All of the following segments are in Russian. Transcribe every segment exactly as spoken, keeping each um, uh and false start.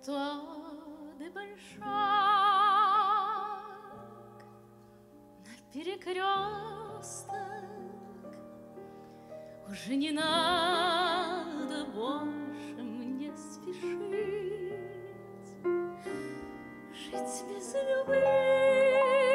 тротуар де большак, на перекресток. Уже не надо больше мне спешить, жить без любви,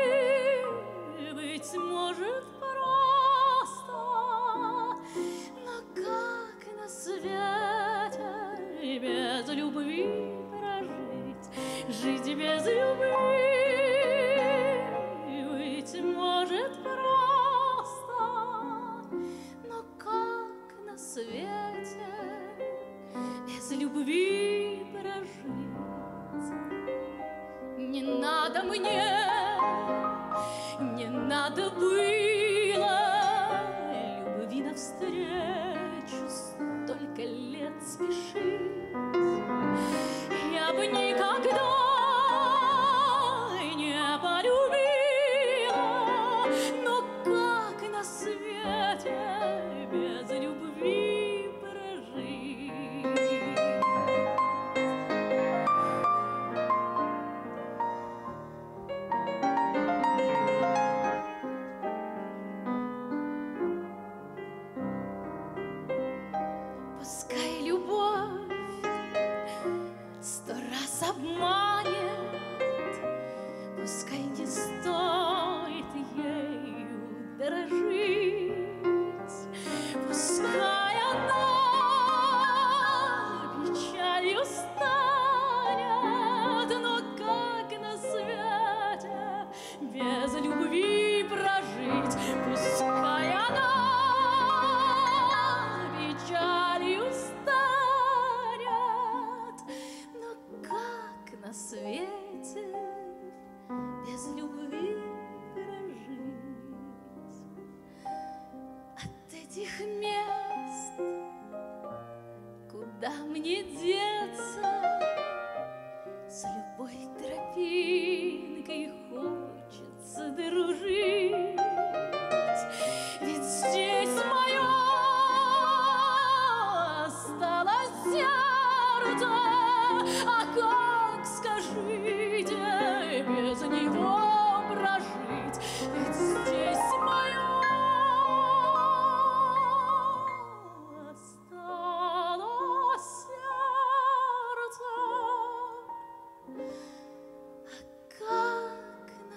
быть может, просто, но как на свете без любви прожить, жить без любви, быть может, просто, но как на свете без любви прожить. Не надо мне, не надо было любви навстречу столько лет спешить. Я бы никогда не полюбила, но как на свете без любви прожить? Пускай любовь сто раз обманет, пускай не стоит ею дорожить, пускай она печалью станет, но как на свете без любви прожить? Пускай она печалью станет, но как на свете без любви прожить? От этих мест куда мне деться? С любой тропинкой хочется дружить, ведь здесь мое осталось сердце. А как, скажите, без него прожить? Ведь здесь мое осталось сердце. А как на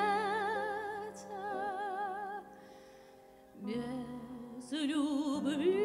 свете без любви